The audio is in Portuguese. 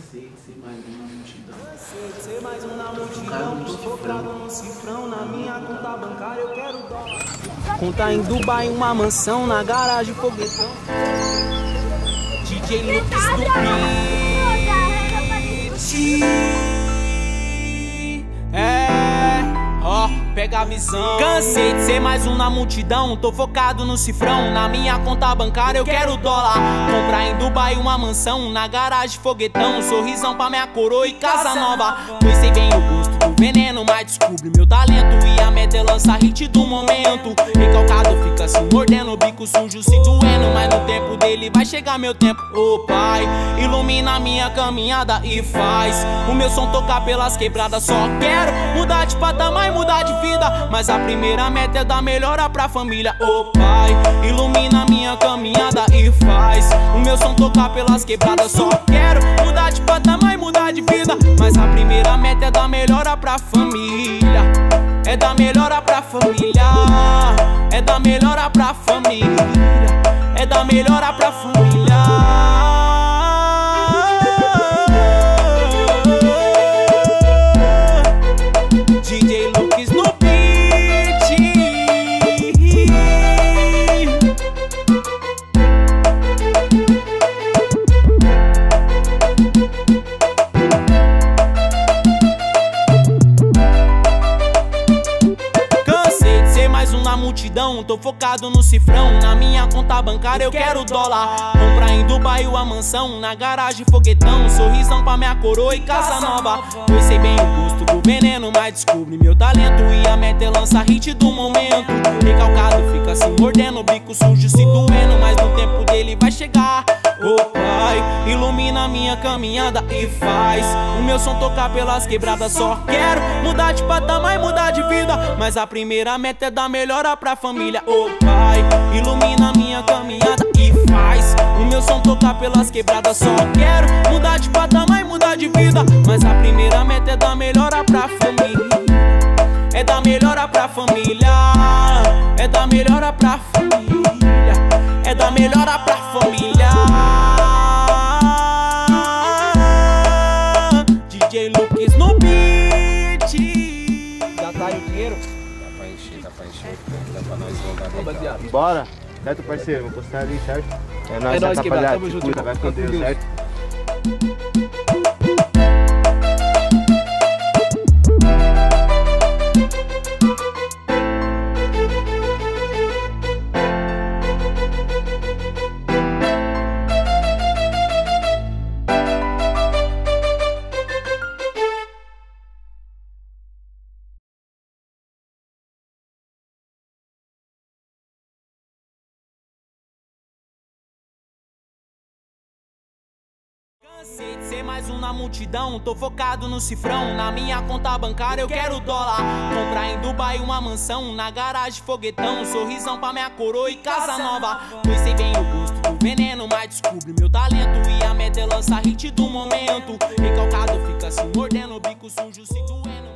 Cansei de ser mais um na multidão. Cansei de ser mais um na multidão. Tô focado no cifrão. Na minha conta bancária eu quero dólar. Conta em Dubai, uma mansão. Na garagem, foguetão. DJ Lucas do beat. Pega a visão. Cansei de ser mais um na multidão. Tô focado no cifrão. Na minha conta bancária eu quero dólar. Comprar em Dubai uma mansão. Na garagem, foguetão. Sorrisão pra minha coroa e casa nova. Pois sei bem o gosto do veneno, mas descubro meu talento. E a meta é lançar hit do momento. Recalcado fica se mordendo, bico sujo se doendo. Mas no tempo dele vai chegar meu tempo. Ô pai, ilumina a minha caminhada e faz o meu som tocar pelas quebradas. Só quero mudar de patamar e mudar de vida. Mas a primeira meta é dar melhora pra família. Ô pai, ilumina a minha caminhada e faz o meu som tocar pelas quebradas. Só quero mudar de patamar e mudar de vida. Mas a primeira meta é dar melhora pra família. É dar melhora pra família. É dar melhora pra família. É dar melhora pra família. DJ Lucas no beat. Cansei de ser mais um na multidão. Tô focado no cifrão. Na minha conta bancária eu quero dólar. Comprar em Dubai uma mansão. Na garagem, foguetão. Sorrisão pra minha coroa e casa nova. Pois sei bem o gosto do veneno, mas descubro meu talento. E a meta é lançar hit do momento. Recalcado fica se mordendo, bico sujo se doendo. Mas no tempo dele vai chegar. Ô pai, ilumina a minha caminhada e faz o meu som tocar pelas quebradas. Só quero mudar de patamar e mudar de vida. Mas a primeira meta é dar melhora pra família. Ô pai, ilumina a minha caminhada e faz o meu som tocar pelas quebradas. Só quero mudar de patamar e mudar de vida. Mas a primeira meta é dar melhora pra família. É dar melhora pra família. É dar melhora pra família. É dar melhora pra família. DJ Lucas no beat. Já tá aí o dinheiro? Dá pra encher. Dá pra nós jogar. Bora, certo, parceiro? Vou postar ali, certo? É nóis, rapaziada. Tamo junto, vai com Deus, certo? Cansei de ser mais um na multidão. Tô focado no cifrão. Na minha conta bancária eu quero dólar. Comprar em Dubai uma mansão. Na garagem, foguetão. Sorrisão pra minha coroa e casa nova. Pois sei bem o gosto do veneno, mas descubro meu talento. E a meta é lançar hit do momento. Recalcado fica se mordendo, bico sujo se doendo.